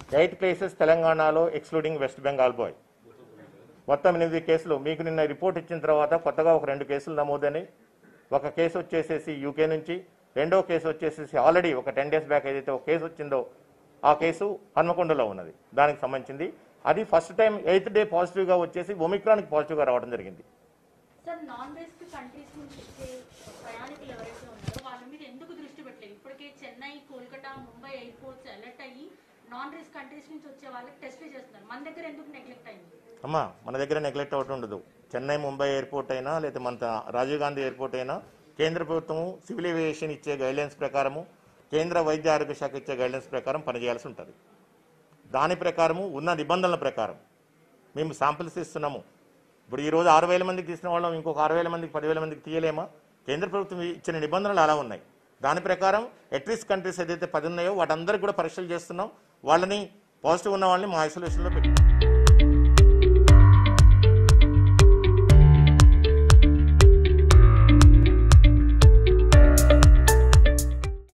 8 cases తెలంగాణలో excluding west Bengal bye. మొత్తం 8 కేసులు. మీకు నిన్న రిపోర్ట్ ఇచ్చిన తర్వాత కొత్తగా ఒక 2 కేసులు నమోదని, ఒక కేసు వచ్చేసేసి యూకే నుంచి, రెండో కేసు వచ్చేసేసి ఆల్రెడీ ఒక 10 days బ్యాక్ ఏదైతే ఒక కేసు వచ్చిందో ఆ కేసు హన్మకొండలో ఉన్నది, దానికి సంబంధించింది. అది ఫస్ట్ టైం 8th day పాజిటివ్గా వచ్చేసి ఒమిక్రాన్కి పాజిటివ్గా రావడం జరిగింది. సార్, నాన్ వెస్ట్ కంట్రీస్ నుంచి వచ్చే ప్రయాణికులు ఎవరైతే ఉన్నారో వాళ్ళ మీద ఎందుకు దృష్టి పెట్టలేదు? ఇప్పటికే చెన్నై, కోల్కతా, ముంబై ఎయిర్పోర్ట్స్ అలర్ట్ అయ్యి నాన్ వెస్ట్ కంట్రీస్ నుంచి వచ్చే వాళ్ళకి టెస్ట్లు చేస్తున్నారు. మన దగ్గర ఎందుకు నెగ్లెక్ట్ అయింది? అమ్మా, మన దగ్గర నెగ్లెక్ట్ అవుతూ ఉండదు. చెన్నై, ముంబై ఎయిర్పోర్ట్ అయినా లేదా మన రాజీవ్ గాంధీ ఎయిర్పోర్ట్ అయినా కేంద్ర ప్రభుత్వము సివిల్ ఏవియేషన్ ఇచ్చే గైడ్లైన్స్ ప్రకారము, కేంద్ర వైద్య ఆరోగ్య శాఖ ఇచ్చే గైడ్లైన్స్ ప్రకారం పనిచేయాల్సి ఉంటుంది. దాని ప్రకారము ఉన్న నిబంధనల ప్రకారం మేము శాంపిల్స్ ఇస్తున్నాము. ఇప్పుడు ఈరోజు 6,000 మందికి తీసిన వాళ్ళం ఇంకొక 6,000 మందికి 10,000 మందికి తీయలేమా? కేంద్ర ప్రభుత్వం ఇచ్చిన నిబంధనలు అలా ఉన్నాయి. దాని ప్రకారం ఎట్రిస్క్ కంట్రీస్ ఏదైతే 10 ఉన్నాయో వాటందరికీ కూడా పరీక్షలు చేస్తున్నాం. వాళ్ళని పాజిటివ్ ఉన్న వాళ్ళని మా ఐసోలేషన్లో పెట్టి